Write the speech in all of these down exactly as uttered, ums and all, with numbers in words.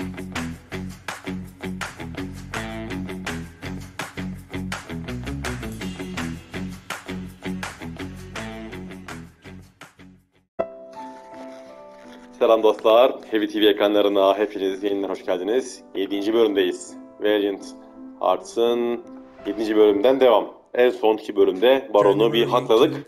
Selam dostlar, Heavy T V ekranlarına hepiniz yeniden hoş geldiniz. yedinci bölümdeyiz. Valiant Hearts'ın yedinci bölümden devam. En sonki bölümde Baron'u bir hakladık.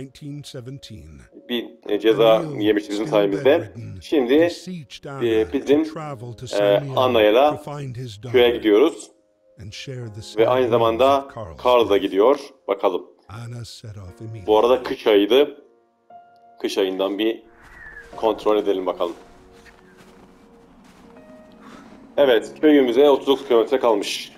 Bir e, ceza yemişti bizim sayemizde. Şimdi e, bizim e, Anna'yla köye gidiyoruz. Ve aynı zamanda Karl da gidiyor. Bakalım. Bu arada kış ayıydı. Kış ayından bir kontrol edelim bakalım. Evet, köyümüze otuz dokuz kilometre kalmış.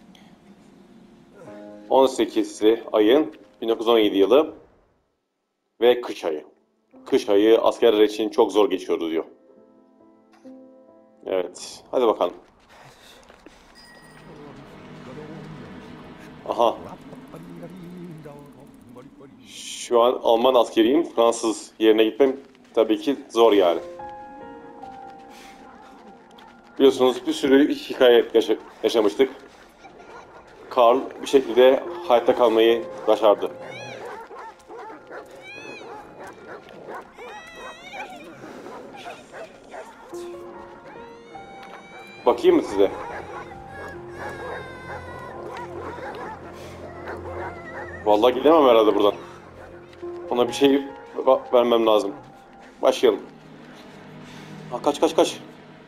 on sekizi ayın bin dokuz yüz on yedi yılı ve kış ayı. Kış ayı askerler için çok zor geçiyordu diyor. Evet, hadi bakalım. Aha. Şu an Alman askeriyim. Fransız yerine gitmem tabii ki zor yani. Biliyorsunuz bir sürü hikaye yaşa yaşamıştık. Karl bir şekilde hayatta kalmayı başardı. Bakayım mı size? Vallahi gidemem herhalde buradan. Ona bir şey vermem lazım. Başlayalım. Ha, kaç kaç kaç.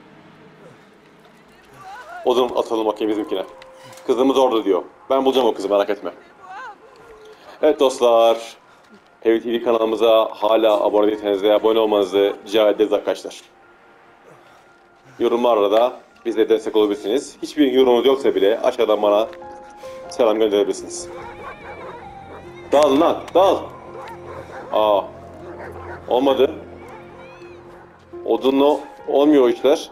Odun atalım bakayım bizimkine. Kızımız orada diyor. Ben bulacağım o kızı, merak etme. Evet dostlar. Heavy T V kanalımıza hala abone değilseniz de abone olmanızı rica ederiz arkadaşlar. Yorumlarda da bize destek olabilirsiniz. Hiçbir yorumunuz yoksa bile aşağıdan bana selam gönderebilirsiniz. Dağılın lan, dağıl. Aa, olmadı. Odunla olmuyor o işler.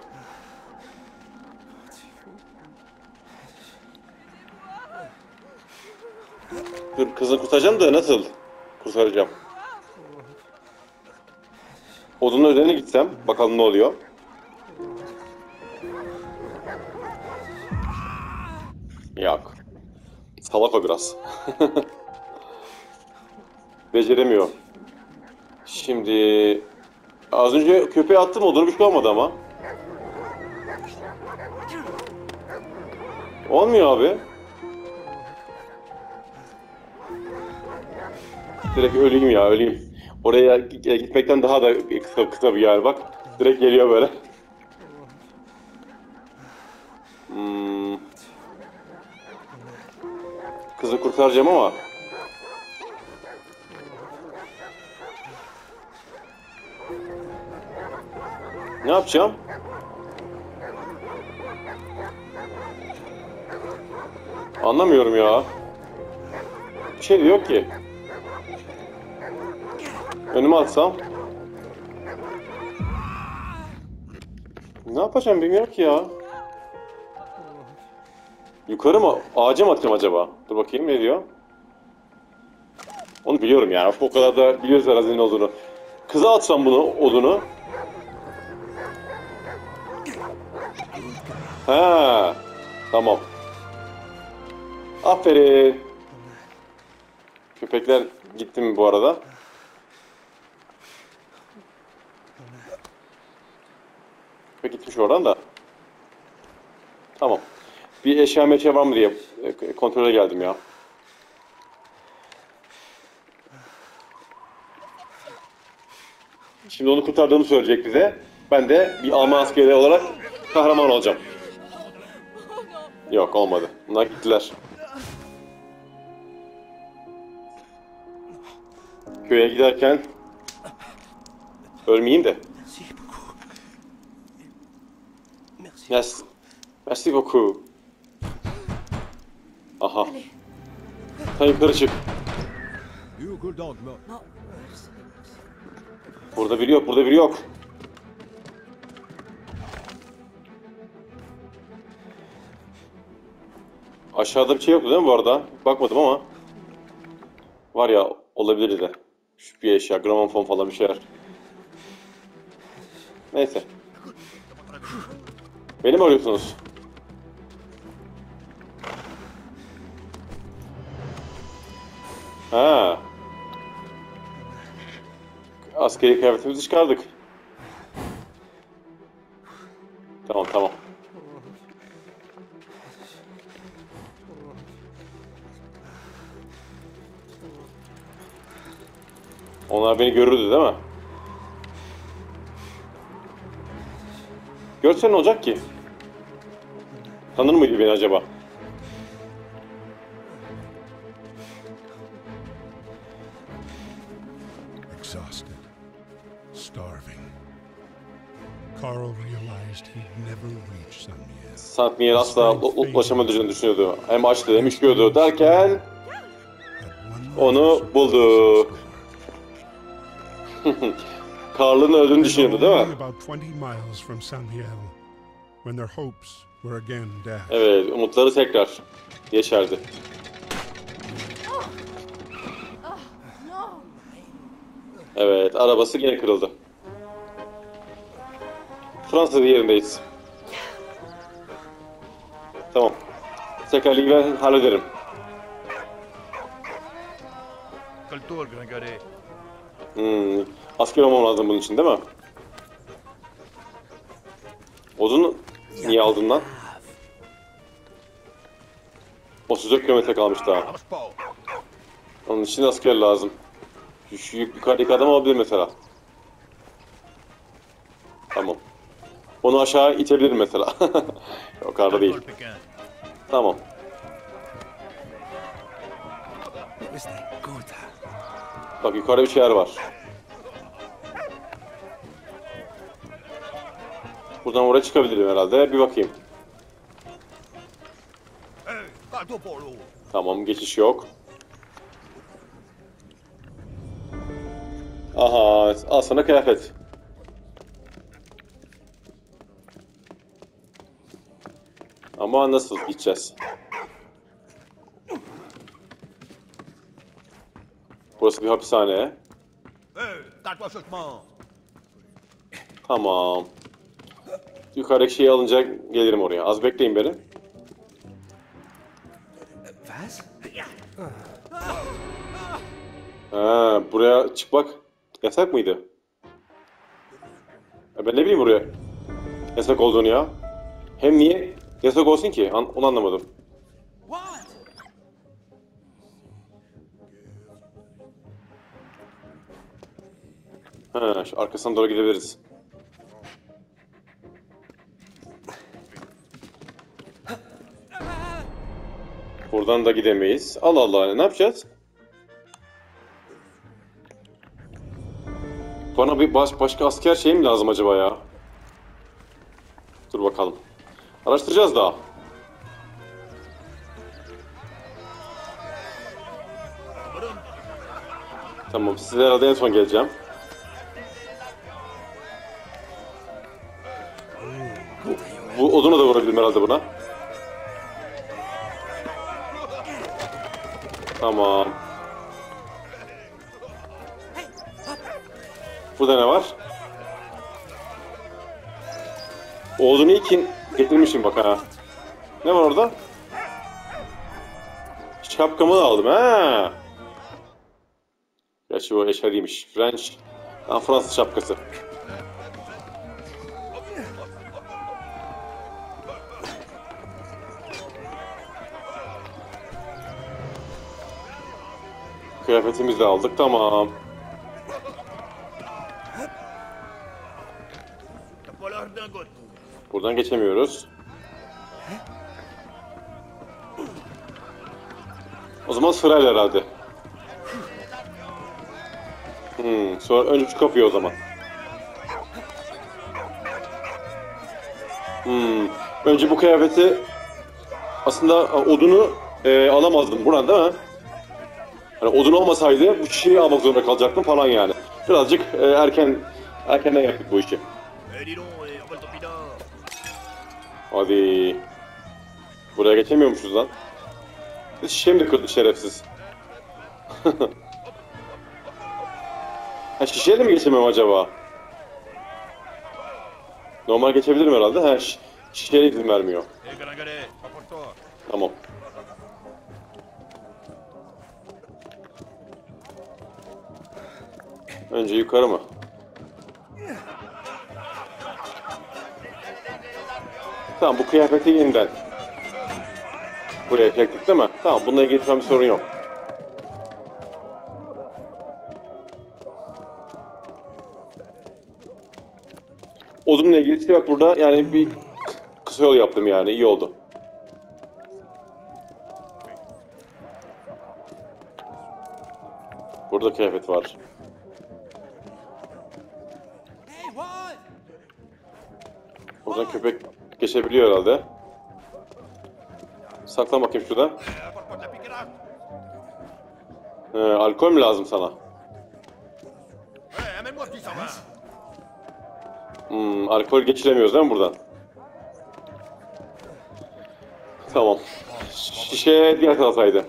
Dur, kızını kurtaracağım da nasıl kurtaracağım? Odunun üzerine gitsem bakalım ne oluyor. Yok. Salak o biraz. Beceremiyor. Şimdi az önce köpeğe attım, odunu bir şey olmadı ama. Olmuyor abi. Direkt öleyim ya, öleyim. Oraya gitmekten daha da kısa, kısa bir yer bak. Direkt geliyor böyle. Hmm. Kızı kurtaracağım ama. Ne yapacağım? Anlamıyorum ya. Bir şey de yok ki. Önüme atsam. Ne yapacağım bilmiyorum ki ya. Yukarı mı? Ağaca mı atacağım acaba? Dur bakayım ne diyor. Onu biliyorum yani. O kadar da biliyoruz arazinin olduğunu. Kıza atsam bunu, odunu. Ha, tamam. Aferin. Köpekler gitti mi bu arada? Köpek gitmiş oradan da. Tamam. Bir eşya meşya var mı diye kontrole geldim ya. Şimdi onu kurtardığımı söyleyecek bize. Ben de bir Alman askeri olarak kahraman olacağım. Yok, olmadı. Bunlar gittiler. Köye giderken ölmeyeyim de. Merci. Merci beaucoup. Aha. Sen yukarı çık. Burada biri yok, burada biri yok. Aşağıda bir şey yoktu değil mi bu arada? Bakmadım ama. Var ya, olabilir de. Şu bir eşya, gramofon falan bir şeyler. Neyse. Beni mi arıyorsunuz? Ha. Askeri kıyafetimizi çıkardık. Tamam tamam. Onlar beni görürdü değil mi? Görse ne olacak ki? Tanır mıydı beni acaba? Exhausted, starving. Carl realized he'd never reach Saint-Mihiel. Saint-Mihiel asla ulaşamayacağını düşünüyordu. Hem açtı hem üşüyordu derken onu buldu. Carl'ın öldüğünü düşünüyordu değil mi? Evet, umutları tekrar yeşerdi. Evet, arabası yine kırıldı. Fransız yerindeyiz. Tamam. Tekerleği ben hallederim. Hmm, asker olmam lazım bunun için değil mi? Odunu niye aldın lan? otuz dört kilometre kalmış daha. Onun için asker lazım. Şu yukarıdaki adam olabilir mesela. Tamam. Onu aşağı itebilirim mesela. Yok, arada değil. Tamam. Bak yukarıda bir şeyler var. Buradan oraya çıkabilirim herhalde. Bir bakayım. Tamam, geçiş yok. Aha, al sana kıyafet. Ama nasıl gideceğiz? Burası bir hapishane. Tamam. Yukarıdaki şeyi alınca gelirim oraya. Az bekleyin beni. Ha, buraya çıkmak yasak mıydı? Ya ben ne bileyim buraya yasak olduğunu ya. Hem niye yasak olsun ki? An onu anlamadım. Ha, şu arkasından doğru gidebiliriz. Buradan da gidemeyiz. Allah Allah, ne yapacağız? Bana bir baş, başka asker şey mi lazım acaba ya? Dur bakalım. Araştıracağız daha. Tamam, size herhalde en son geleceğim. Bu, bu oduna da vurabilirim herhalde buna. Tamam. Burada ne var? Oğlunu ilkin getirmişim bak ha. Ne var orada? Şapkamı da aldım ha. Gerçi o eşariymiş. French. Ha, Fransız şapkası. Kıyafetimizi de aldık, tamam. Buradan geçemiyoruz. O zaman sırayla herhalde. Hmm, sonra önce şu kapıyı o zaman. Hmm, önce bu kıyafeti aslında odunu e, alamazdım buradan değil mi? Yani odun olmasaydı bu şişeyi almak zorunda kalacaktım falan yani. Birazcık e, erken erkenden yaptık bu işi. Hadi. Buraya geçemiyormuşuz lan. Şişemi de kırdı şerefsiz. Ha, şişeye de mi geçemiyorum acaba? Normal geçebilirim herhalde. Ha, Şişeye izin vermiyor. Tamam. Önce yukarı mı? Tamam, bu kıyafeti yeniden buraya çektik değil mi? Tamam, bununla ilgili şu an bir sorun yok. Odunla ilgili işte bak burada yani bir kısa yol yaptım yani, iyi oldu. Burada kıyafet var. Buradan köpek geçebiliyor herhalde. Saklan bakayım şurada. Ee, alkol mü lazım sana? Hmm, alkol geçiremiyoruz değil mi buradan? Tamam. Şişe diğer taraftaydı.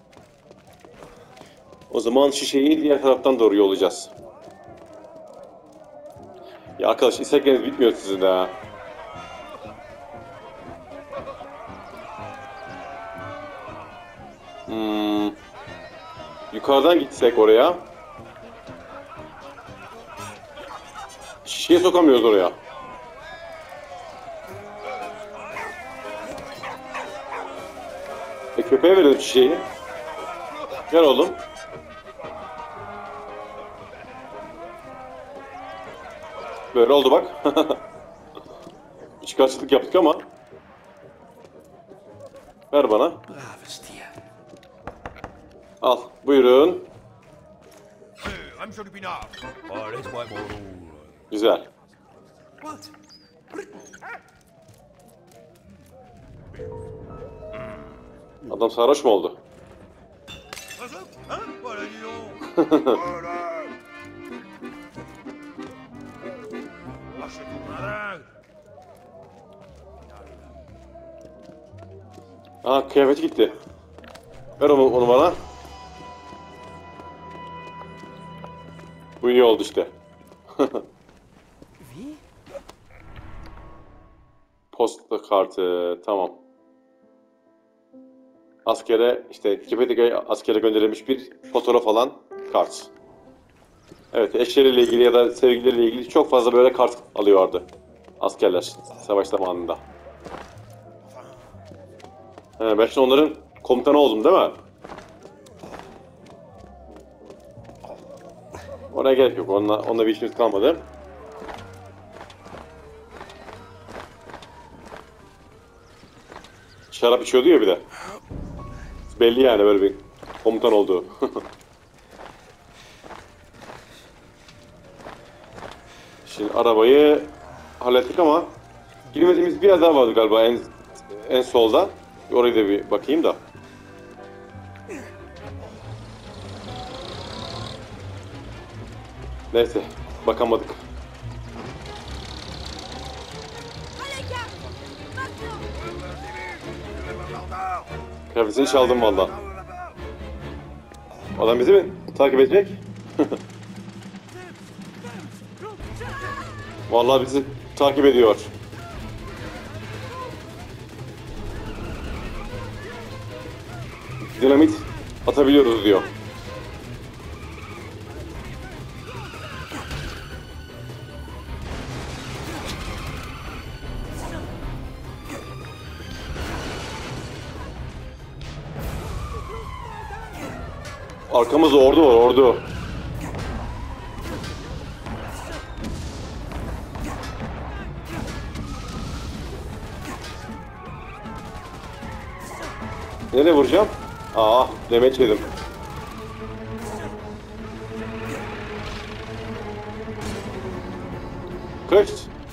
O zaman şişeyi diğer taraftan doğru yollayacağız. Ya arkadaş, istekleriniz bitmiyor sizin de ha. Hmm. Yukarıdan gitsek oraya. Şişeye sokamıyoruz oraya. E köpeğe verelim şişeyi. Gel oğlum. Böyle oldu bak. Çıkarcılık yaptık ama. Ver bana. Al, buyurun. Güzel. Adam sarhoş mu oldu? Aa, kıyafeti gitti. Ver onu, onu bana. Bu iyi oldu işte. Posta kartı, tamam. Askere, işte cephedeki askere gönderilmiş bir fotoğraf alan kart. Evet, eşleriyle ilgili ya da sevgilileriyle ilgili çok fazla böyle kart alıyorlardı askerler savaş zamanında. He, ben şimdi onların komutanı oldum değil mi? Oraya gerek yok, onunla, onunla bir işimiz kalmadı. Şarap içiyordu ya bir de. Belli yani böyle bir komutan olduğu. Şimdi arabayı hallettik ama girmediğimiz biraz daha vardı galiba en en solda. Oraya da bir bakayım da. Neyse, bakamadık. Kıyafetini çaldım valla. Adam bizi mi takip edecek? Vallahi bizi takip ediyor. Dinamit atabiliyoruz diyor. Arkamızda ordu var, ordu. Nereye vuracağım? Aa, demeç yedim. Kaç.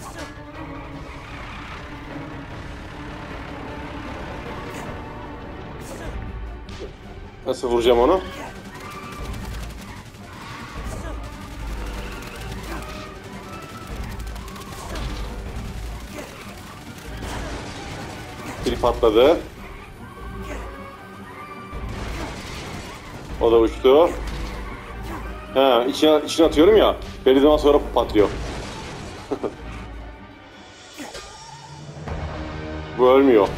Nasıl vuracağım onu? Biri patladı. O da uçtu. Ha, içine, içine atıyorum ya. Belli zaman sonra patlıyor. Bu ölmüyor.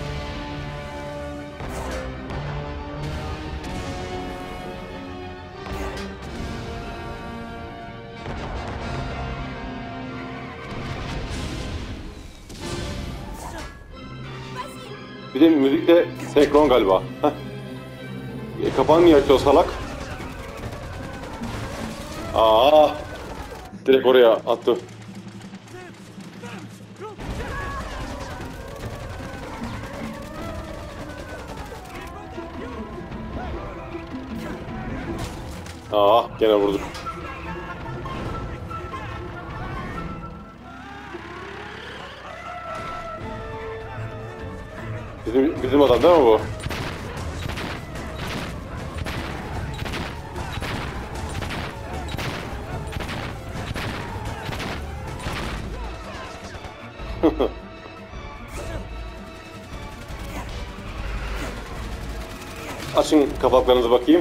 Bir de müzik de senkron galiba. Heh. E, kapağını niye açıyor salak? Aa, direkt oraya attı. Aa, gene vurduk. Bizim bizim adam değil mi bu? Açın kapaklarınızı bakayım.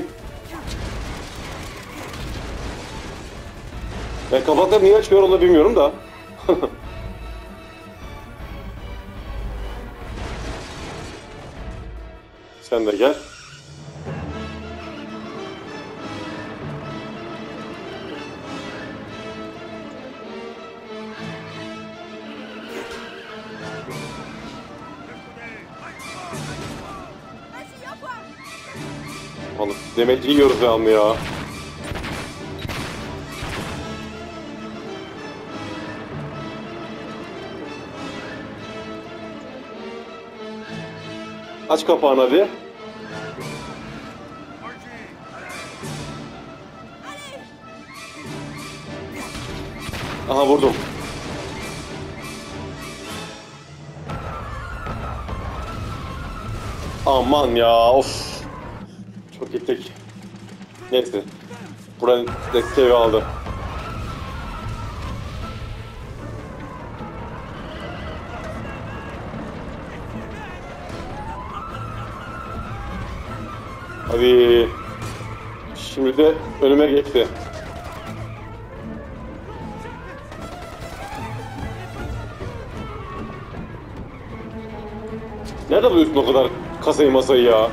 Ben kapakları niye açmıyor onu bilmiyorum da. Sen de gel. Oğlum demeci yiyoruz devamlı ya. Aç kapağını hadi. Aha vurdum. Aman ya of. Çok gittik. Neyse. Buranın desteği aldı. Hadi. Şimdi de önüme geçti. Nerede buluyorsun o kadar kasayı masayı ya?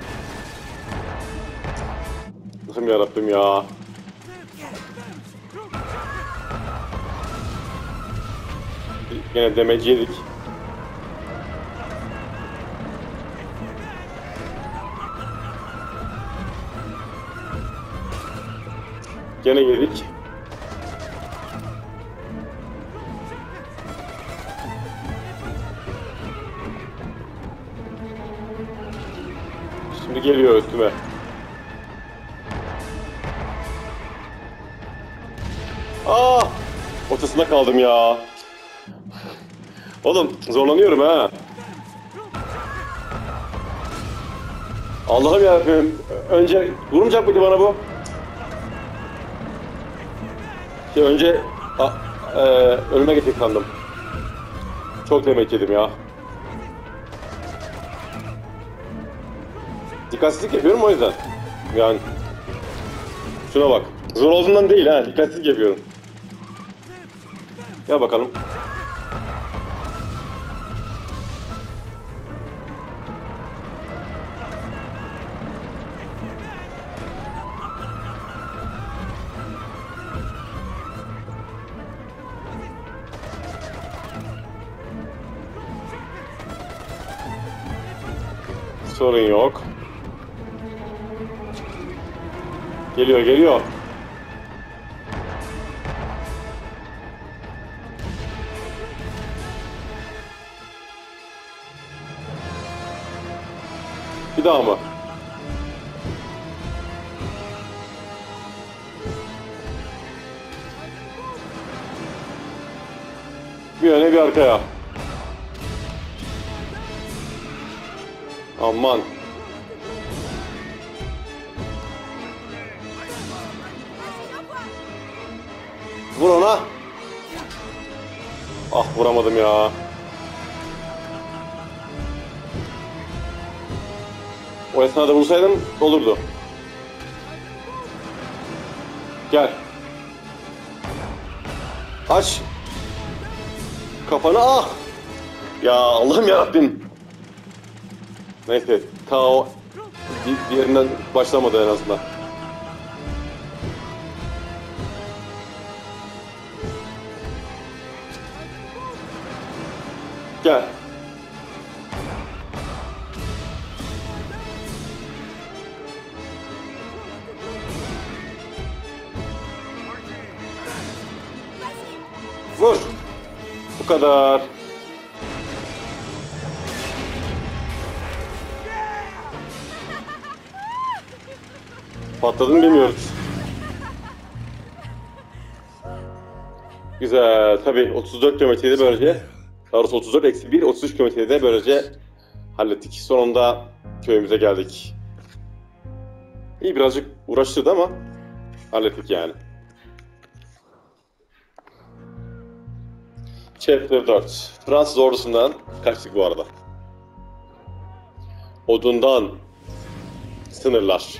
Allah'ım yarabbim ya. Yine demeci yedik. Gene yedik. Şimdi geliyor üstüme. Aa! Ortasında kaldım ya. Oğlum zorlanıyorum ha. Allah'ım yarabbim. Önce vurmayacak mıydı bana bu? Şey, önce a, e, önüme getirip sandım. Çok demek yedim ya. Dikkatsizlik yapıyorum o yüzden. Yani şuna bak. Zor olduğundan değil ha. Dikkatsizlik yapıyorum. Gel bakalım. Sorun yok. Geliyor, geliyor. Bir daha mı? Bir öne bir arkaya. Aman. Vur ona. Ah vuramadım ya. O esnada vursaydım olurdu. Gel. Aç. Kafanı ah. Ya Allah'ım yarabbim. Neyse, ta o di diğerinden başlamadı en azından. Gel. Vur. Bu kadar. Patladı mı bilmiyoruz. Güzel. Tabii otuz dört kilometreyi de böylece, daha doğrusu otuz dört eksi bir, otuz üç kilometreyi de böylece hallettik. Sonunda köyümüze geldik. İyi, birazcık uğraştırdı ama hallettik yani. Chapter dört. Fransız ordusundan kaçtık bu arada. Odundan sınırlar.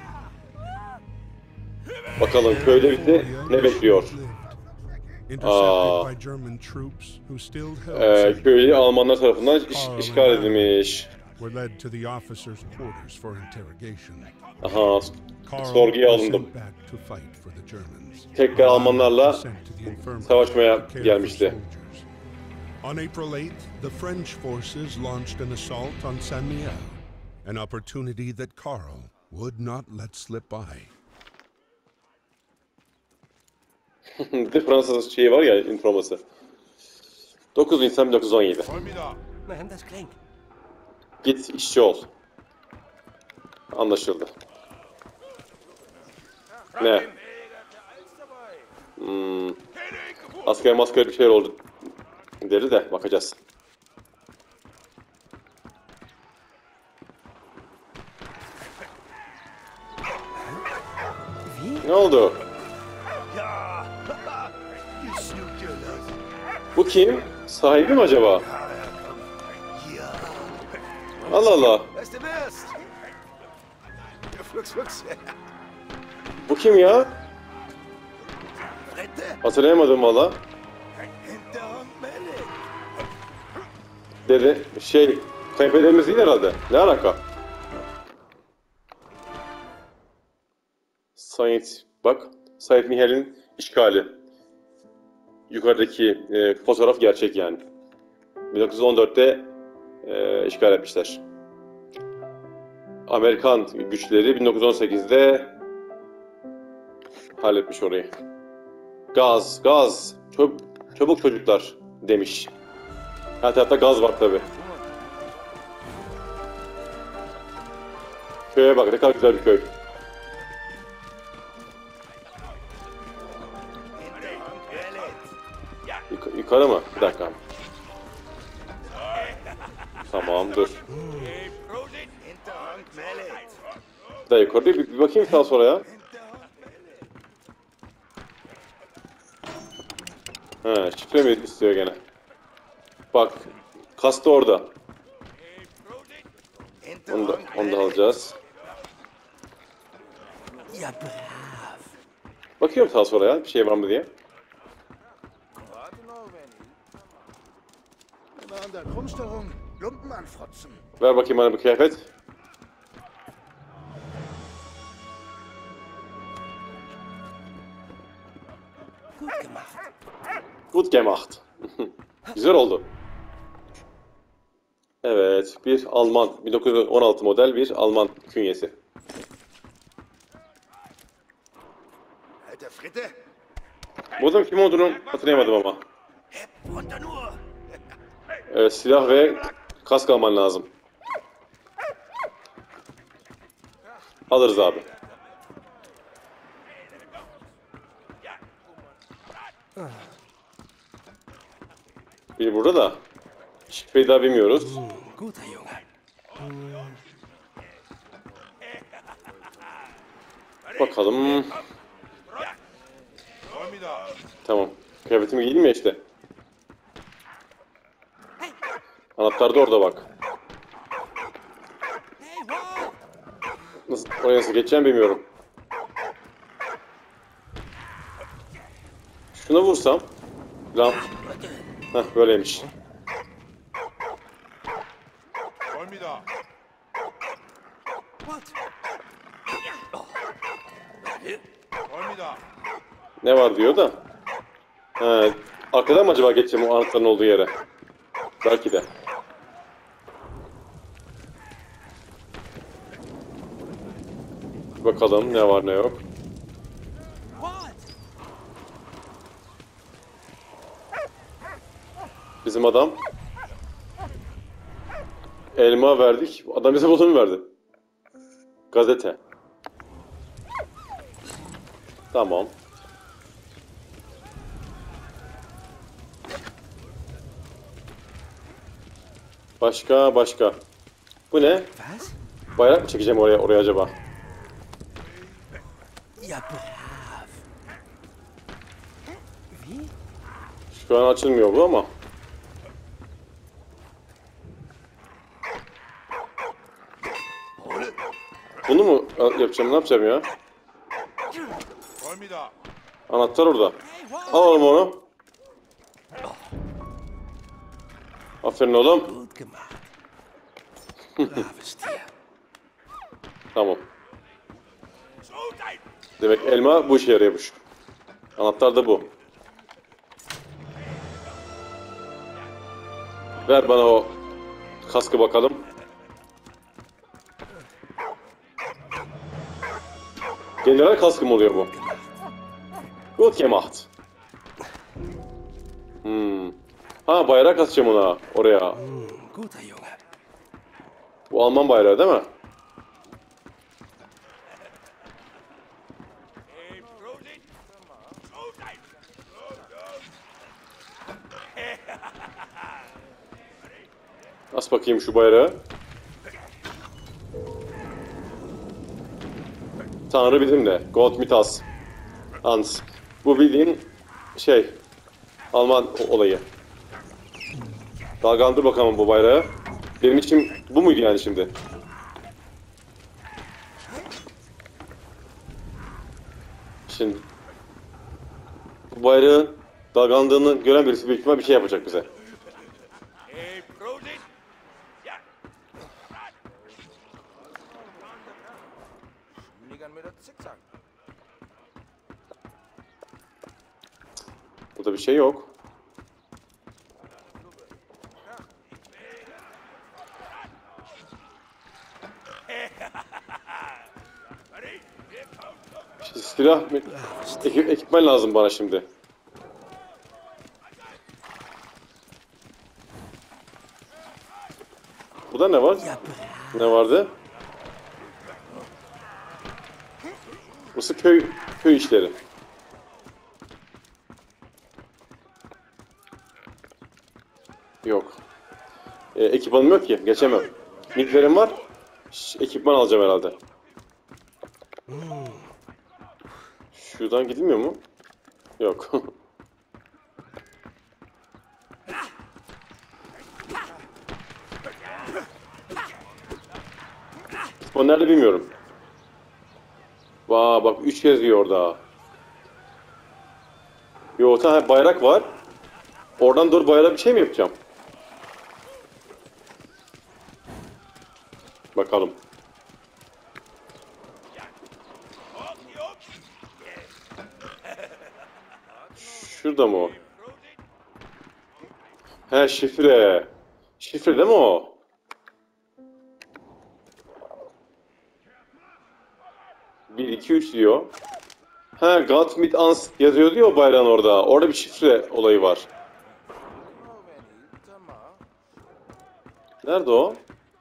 Bakalım köyde bizi ne bekliyor? Aa, e, köyü Almanlar tarafından iş, işgal edilmiş. Aha, sorguya alındım. Tekrar Almanlarla savaşmaya gelmişti. On April eighth, the French forces launched an assault on Saint-Mihiel, an opportunity that Karl would not let slip by. Bir de Fransız şeyi var ya, informası. dokuz Nisan bin dokuz yüz on yedi. Git işçi ol. Anlaşıldı. Ne? Hmm. Asker masker bir şeyler oldu deri de bakacağız. Ne oldu? Bu kim? Sahibi mi acaba? Allah Allah. Bu kim ya? Hatırlayamadım valla. Dedi şey, kayıpederimiz değil herhalde. Ne alaka? Saint, bak, Saint-Mihiel'in işgali. Yukarıdaki e, fotoğraf gerçek yani. bin dokuz yüz on dörtte e, işgal etmişler. Amerikan güçleri bin dokuz yüz on sekizde halletmiş orayı. Gaz, gaz, çab çabuk çocuklar demiş. Her tarafta gaz var tabi. Köye bak, ne kadar güzel bir köy. Yuk yukarı mı? Bir dakika. Tamam, dur. Bir daha yukarı, bir, bir bakayım sağa sola ya. He, şifre mi istiyor gene? Bak, kastı orada. Onu da, onu da alacağız. Bakıyorum sağa sola ya, bir şey var mı diye. Ver bakayım bana bir kıyafet. Gut gemacht. Güzel oldu. Evet, bir Alman, bin dokuz yüz on altı model bir Alman künyesi. Burada kim olduğunu hatırlayamadım ama. Evet, silah ve kask alman lazım. Alırız abi. Bir burada da. Şifreyi daha bilmiyoruz. Bakalım. Tamam. Kıyafetimi giydim ya işte. Anahtar da orada bak. Nasıl, oraya nasıl geçeceğim bilmiyorum. Şuna vursam. Lan. Heh, böyleymiş. Ne var diyor da. He, arkadan mı acaba geçeceğim o anahtarın olduğu yere? Belki de. Bakalım ne var ne yok. Bizim adam. Elma verdik. Adam bize bunu mu verdi? Gazete. Tamam. Başka başka. Bu ne? Bayrak mı çekeceğim oraya oraya acaba? Şu an açılmıyor bu ama. Bunu mu yapacağım? Ne yapacağım ya? Anahtar orada. Alalım onu. Aferin oğlum. Tamam. Demek elma bu işe yarıyormuş. Anahtar da bu. Ver bana o kaskı bakalım. General kaskı mı oluyor bu? Gut gemacht. Hmm. Ha bayrak asacağım ona oraya. Bu Alman bayrağı değil mi? As bakayım şu bayrağı. Tanrı bizimle. Gott mit uns. Hans. Bu bildiğin şey Alman olayı. Dalgalandır bakalım bu bayrağı. Benim için bu muydu yani şimdi? Şimdi bu bayrağın dalgalandığını gören birisi büyük ihtimal bir şey yapacak bize. Burada bir şey yok. Silah, ekip, ekipman lazım bana şimdi. Burada ne var? Ne vardı? Burası köy köy işleri. Yok. E, ekipmanım yok ki, geçemem. Miklerim var. Ş ekipman alacağım herhalde. Şuradan gidilmiyor mu? Yok. O nerede bilmiyorum. Vaa bak üç kez diyor orada. Yo tamam bayrak var. Oradan doğru bayrağa bir şey mi yapacağım? Bakalım. Şurada mı o? He şifre. Şifre değil mi o? bir iki üç diyor. He Gott mit uns yazıyor diyor bayrağın orada. Orada bir şifre olayı var. Nerede o?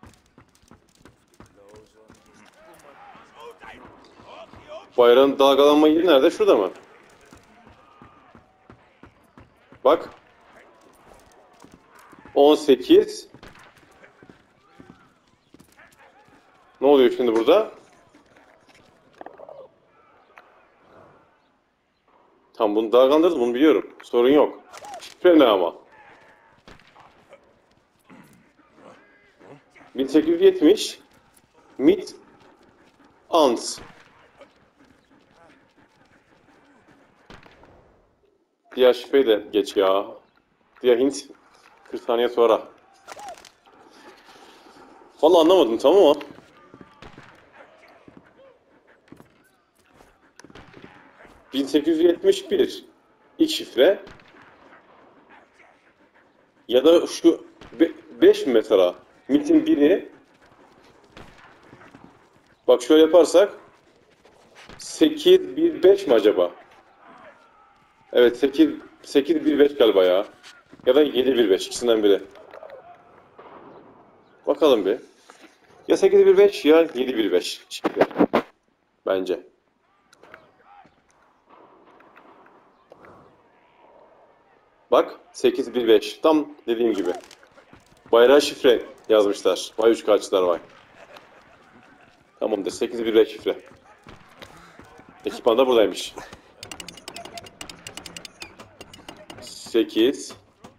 Bayrağın dalgalanma yeri nerede? Şurada mı? Bak. on sekiz. Ne oluyor şimdi burada? Tam bunu dalgalandırdım, bunu biliyorum. Sorun yok. Şifre ne ama? bin sekiz yüz yetmiş mit uns. Diğer şifreyi de geç ya. Diğer hint kırk saniye sonra. Vallahi anlamadım tamam ama. sekiz yüz yetmiş bir ilk şifre. Ya da şu beş mi mesela? MIT'in biri. Bak şöyle yaparsak sekiz bir beş mi acaba? Evet, sekiz sekiz bir beş galiba ya. Ya da yedi bir beş, ikisinden biri. Bakalım bir. Ya sekiz bir beş ya yedi bir beş şifre. Bence. Bak sekiz bir beş. Tam dediğim gibi. Bayrağı şifre yazmışlar. Vay üç kaçlar vay. Tamamdır. sekiz bir beş şifre. Ekipman da buradaymış. sekiz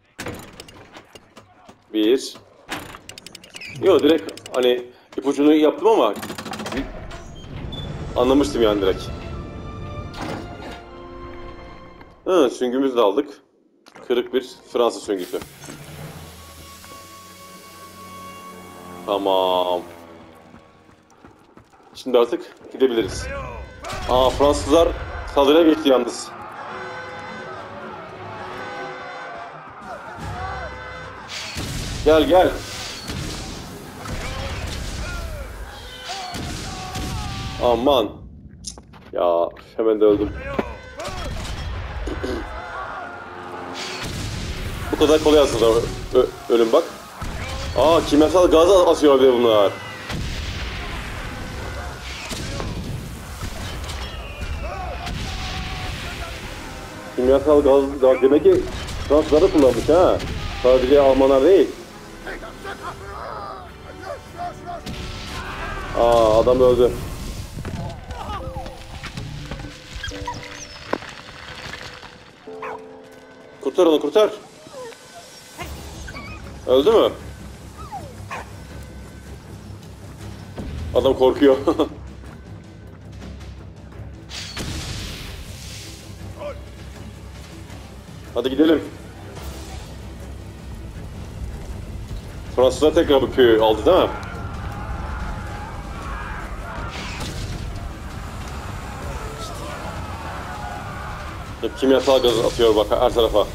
bir Yok, direkt hani ipucunu yaptım ama anlamıştım yani direkt. Ha, süngümüzü de aldık. Kırık bir Fransız süngüsü. Tamam. Şimdi artık gidebiliriz. Aa, Fransızlar saldırıya geçti yalnız. Gel gel. Aman. Ya hemen de öldüm. Bu kadar kolay aslında Ö ölüm bak. Aa, kimyasal gaz atıyor bir bunlar. Kimyasal gaz, gaz demek ki Fransızlar kullanmış ha. Sadece Almanlar değil. Aa, adam öldü. Kurtar onu, kurtar. Öldü mü? Adam korkuyor. Hadi gidelim. Fransızlar tekrar bu köyü aldı değil mi? Hep kimyasal gaz atıyor bak her tarafa.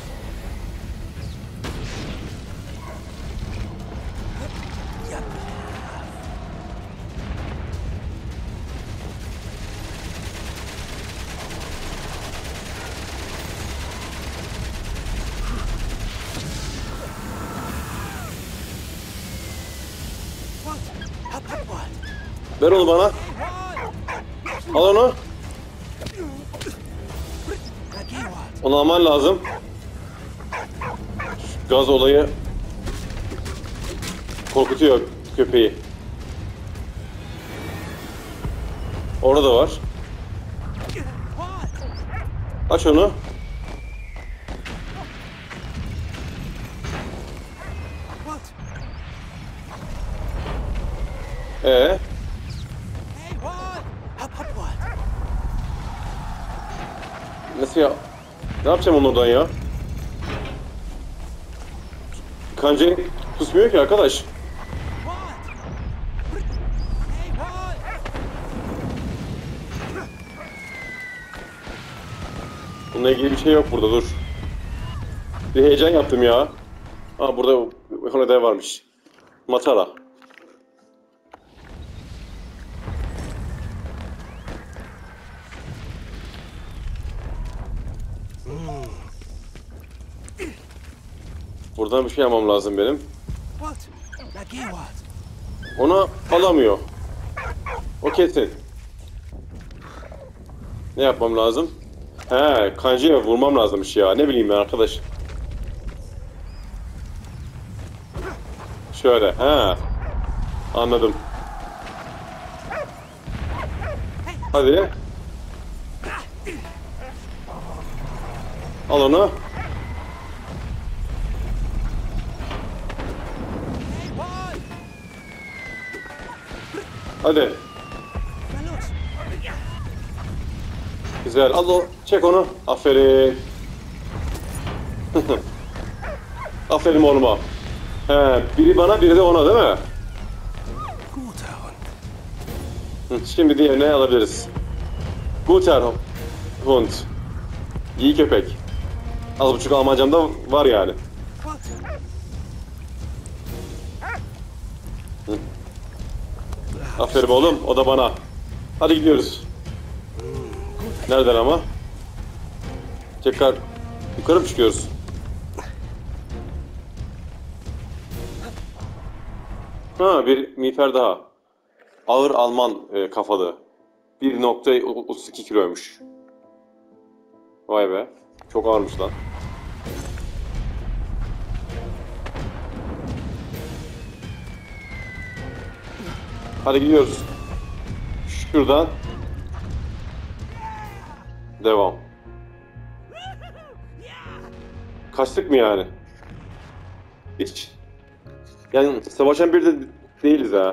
Ver onu bana. Al onu. Onu alman lazım. Şu gaz olayı korkutuyor köpeği. Orada da var. Aç onu. Ee? Nasıl ya? Ne yapacağım onu oradan ya? Kancayı tutmuyor ki arkadaş. Bununla ilgili bir şey yok burada, dur. Bir heyecan yaptım ya. Aa, burada Honda varmış. Matara. Buradan bir şey yapmam lazım benim. Onu alamıyor. O kesin. Ne yapmam lazım? He, kancaya vurmam lazımmış ya. Ne bileyim ben arkadaş. Şöyle, he. Anladım. Hadi. Al onu. Hadi. Güzel. Al o. Çek onu. Aferin. Aferin oğluma. He, biri bana, biri de ona değil mi? Hı, şimdi diğerini alabiliriz. Guter Hund. İyi köpek. Az buçuk Almancam da var yani. Hı. Aferin oğlum, o da bana. Hadi gidiyoruz. Nereden ama? Tekrar yukarı mı çıkıyoruz? Ha, bir miğfer daha. Ağır Alman e, kafalı. bir nokta otuz iki kiloymuş. Vay be. Çok ağırmış lan. Hadi gidiyoruz. Şuradan. Devam. Kaçtık mı yani? Hiç. Yani savaşan bir de değiliz ha.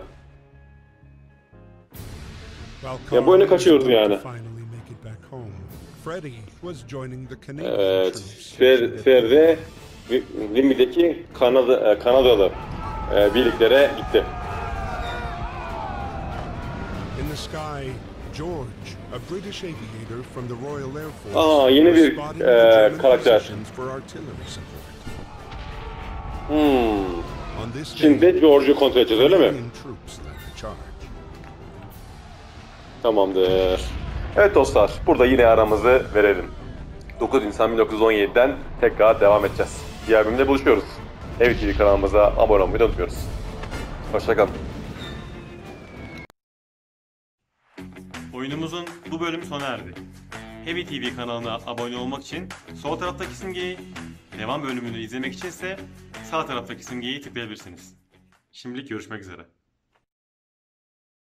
Ya bu oyunu kaçıyoruz yani. Evet, Fer Ferdi Limi'deki Kanada Kanadalı e, birliklere gitti. Aa, yeni bir e, karakter. Hmm. Şimdi George'u kontrol edeceğiz, öyle mi? Tamamdır. Evet dostlar, burada yine aramızı verelim. dokuz Nisan bin dokuz yüz on yedi'den tekrar devam edeceğiz. Diğer bölümde buluşuyoruz. Heavy T V kanalımıza abone olmayı unutmuyoruz. Hoşçakalın. Oyunumuzun bu bölümü sona erdi. Heavy T V kanalına abone olmak için sol taraftaki simgeyi, devam bölümünü izlemek için ise sağ taraftaki simgeyi tıklayabilirsiniz. Şimdilik görüşmek üzere.